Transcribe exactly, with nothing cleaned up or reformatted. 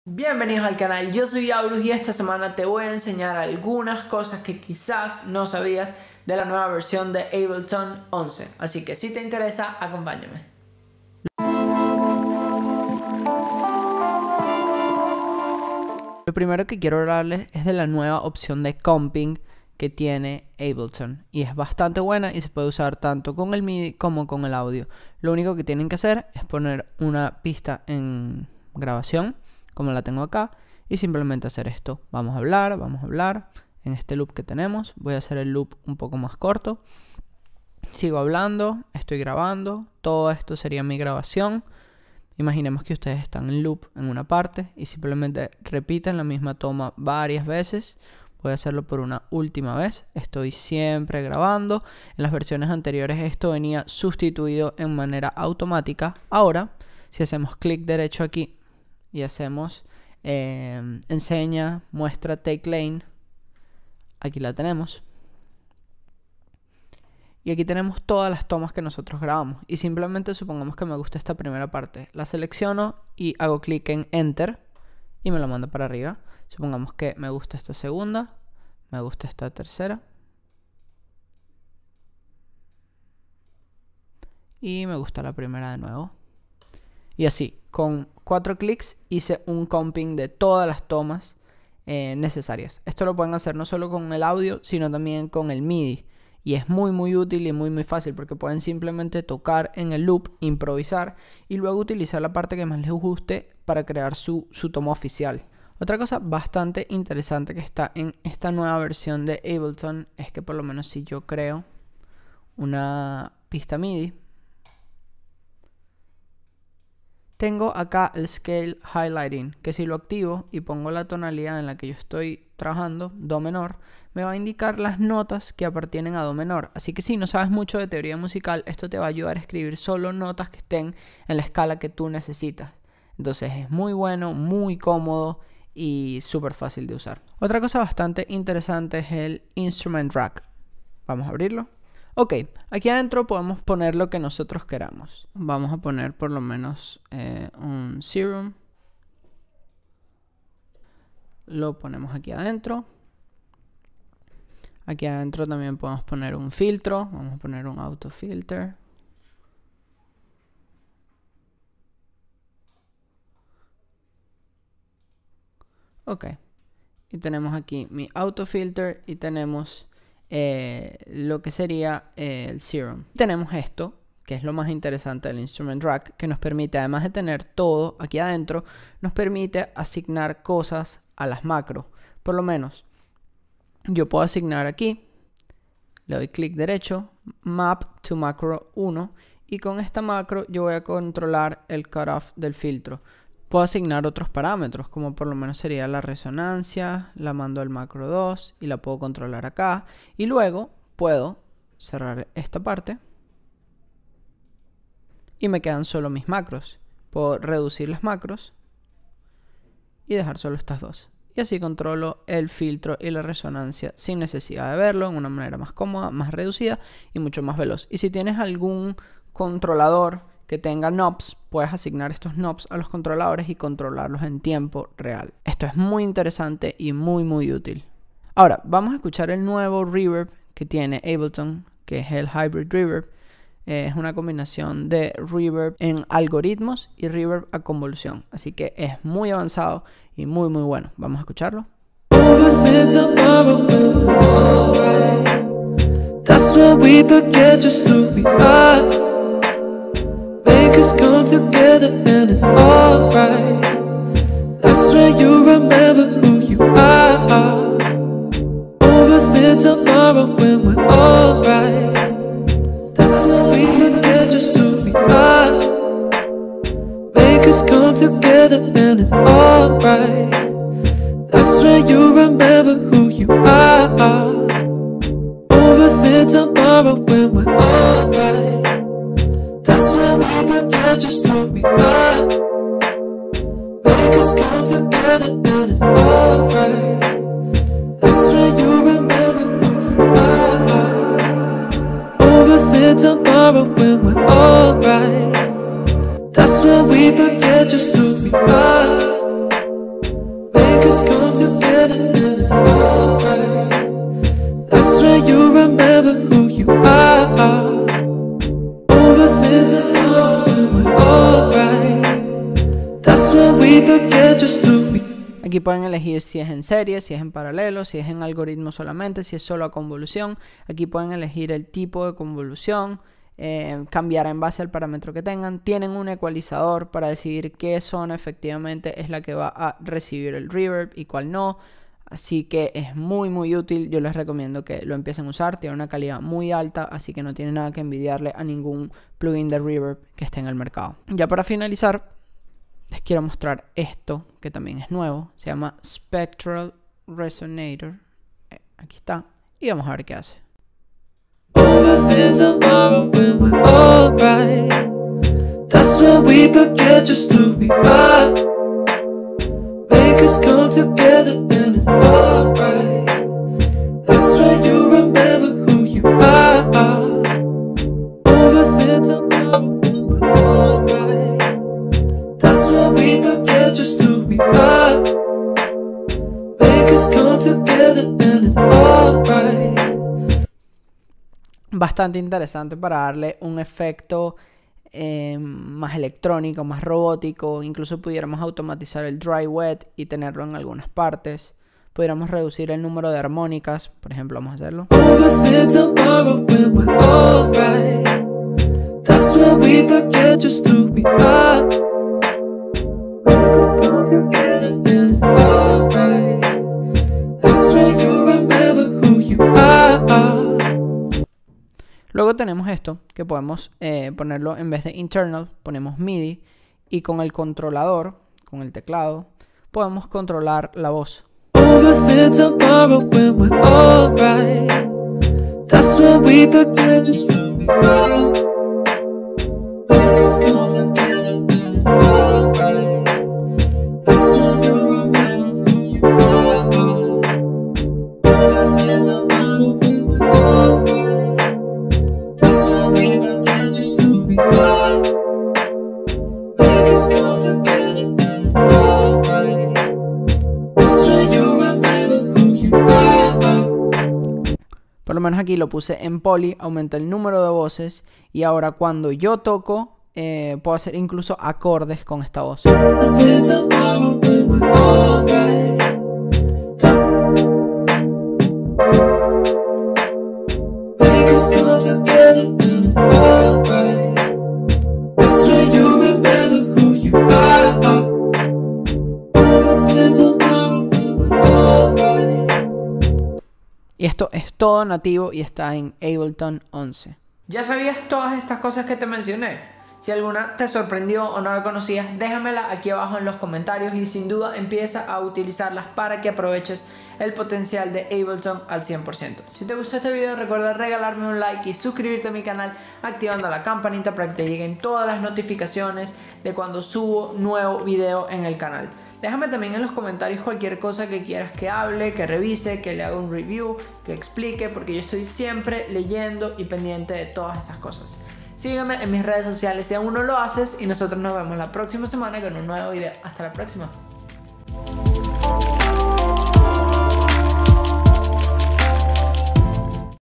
Bienvenidos al canal, yo soy Aurus y esta semana te voy a enseñar algunas cosas que quizás no sabías de la nueva versión de Ableton once. Así que si te interesa, acompáñame. Lo primero que quiero hablarles es de la nueva opción de comping que tiene Ableton. Y es bastante buena y se puede usar tanto con el MIDI como con el audio. Lo único que tienen que hacer es poner una pista en grabación, como la tengo acá, y simplemente hacer esto. Vamos a hablar, vamos a hablar. En este loop que tenemos, voy a hacer el loop un poco más corto. Sigo hablando, estoy grabando. Todo esto sería mi grabación. Imaginemos que ustedes están en loop en una parte y simplemente repiten la misma toma varias veces. Voy a hacerlo por una última vez. Estoy siempre grabando. En las versiones anteriores esto venía sustituido en manera automática. Ahora, si hacemos clic derecho aquí y hacemos eh, enseña, muestra take lane, aquí la tenemos. Y aquí tenemos todas las tomas que nosotros grabamos. Y simplemente supongamos que me gusta esta primera parte. La selecciono y hago clic en enter y me la manda para arriba. Supongamos que me gusta esta segunda, me gusta esta tercera y me gusta la primera de nuevo. Y así, con cuatro clics hice un comping de todas las tomas eh, necesarias. Esto lo pueden hacer no solo con el audio, sino también con el MIDI. Y es muy muy útil y muy muy fácil porque pueden simplemente tocar en el loop, improvisar y luego utilizar la parte que más les guste para crear su, su toma oficial. Otra cosa bastante interesante que está en esta nueva versión de Ableton es que por lo menos si yo creo una pista MIDI, tengo acá el Scale Highlighting, que si lo activo y pongo la tonalidad en la que yo estoy trabajando, Do menor, me va a indicar las notas que appartienen a Do menor. Así que si no sabes mucho de teoría musical, esto te va a ayudar a escribir solo notas que estén en la escala que tú necesitas. Entonces es muy bueno, muy cómodo y súper fácil de usar. Otra cosa bastante interesante es el Instrument Rack. Vamos a abrirlo. Ok, aquí adentro podemos poner lo que nosotros queramos. Vamos a poner por lo menos eh, un serum. Lo ponemos aquí adentro. Aquí adentro también podemos poner un filtro. Vamos a poner un auto filter. Ok, y tenemos aquí mi auto filter y tenemos Eh, lo que sería eh, el serum. Tenemos esto, que es lo más interesante del Instrument Rack, que nos permite, además de tener todo aquí adentro, nos permite asignar cosas a las macros. Por lo menos, yo puedo asignar aquí, le doy clic derecho, Map to Macro uno, y con esta macro yo voy a controlar el cutoff del filtro. Puedo asignar otros parámetros, como por lo menos sería la resonancia, la mando al macro dos y la puedo controlar acá. Y luego puedo cerrar esta parte y me quedan solo mis macros. Puedo reducir las macros y dejar solo estas dos. Y así controlo el filtro y la resonancia sin necesidad de verlo, en una manera más cómoda, más reducida y mucho más veloz. Y si tienes algún controlador que tenga knobs, puedes asignar estos knobs a los controladores y controlarlos en tiempo real. Esto es muy interesante y muy muy útil. Ahora, vamos a escuchar el nuevo reverb que tiene Ableton, que es el Hybrid Reverb. Eh, es una combinación de reverb en algoritmos y reverb a convolución. Así que es muy avanzado y muy muy bueno. Vamos a escucharlo. Us come together and it's alright. That's when you remember who you are. Overthink tomorrow when we're alright. That's when we forget just who we are. Make us come together and it's alright. That's when you remember who you are. Overthink tomorrow when we're alright. Just who we are. Make us come together and it's alright. That's when you remember who you are. Overthink tomorrow when we're alright. That's when we forget just who we are. forget just who we Aquí pueden elegir si es en serie, si es en paralelo, si es en algoritmo solamente, si es solo a convolución. Aquí pueden elegir el tipo de convolución, eh, cambiar en base al parámetro que tengan. Tienen un ecualizador para decidir qué zona efectivamente es la que va a recibir el reverb y cuál no. Así que es muy muy útil, yo les recomiendo que lo empiecen a usar. Tiene una calidad muy alta, así que no tiene nada que envidiarle a ningún plugin de reverb que esté en el mercado. Ya para finalizar, les quiero mostrar esto, que también es nuevo. Se llama Spectral Resonator. Eh, aquí está. Y vamos a ver qué hace. overthink tomorrow when we're alright. That's when we forget just who we are. Make us come together and it's alright. That's when you remember who you are. Overthink tomorrow when we're alright. That's when we forget just who we are. Make us come together and it's alright. Bastante interesante para darle un efecto eh, más electrónico, más robótico. Incluso pudiéramos automatizar el dry wet y tenerlo en algunas partes. Pudiéramos reducir el número de armónicas. Por ejemplo, vamos a hacerlo. Overthink tomorrow when we're alright. That's when we forget just who we are. Make us come together and it's alright. That's when you remember who you are. Luego tenemos esto, que podemos eh, ponerlo en vez de internal, ponemos MIDI. Y con el controlador, con el teclado, podemos controlar la voz. Overthink tomorrow when we're alright. That's when we forget just who we are. Make us come together and it's alright. That's when you remember who you are. Overthink tomorrow when we're alright. That's when we forget just who we are. Make us come together and it's alright. That's when you remember who you are. Por lo menos aquí lo puse en poly, aumenta el número de voces. Y ahora cuando yo toco, eh, puedo hacer incluso acordes con esta voz. Overthink tomorrow when we're alright. Make us come together and it's alright. That's when you remember who you are. Overthink tomorrow when we're alright. Y esto es todo nativo y está en Ableton once. ¿Ya sabías todas estas cosas que te mencioné? Si alguna te sorprendió o no la conocías, déjamela aquí abajo en los comentarios y sin duda empieza a utilizarlas para que aproveches el potencial de Ableton al cien por ciento. Si te gustó este video, recuerda regalarme un like y suscribirte a mi canal activando la campanita para que te lleguen todas las notificaciones de cuando subo nuevo video en el canal. Déjame también en los comentarios cualquier cosa que quieras que hable, que revise, que le haga un review, que explique, porque yo estoy siempre leyendo y pendiente de todas esas cosas. Sígueme en mis redes sociales si aún no lo haces y nosotros nos vemos la próxima semana con un nuevo video. Hasta la próxima.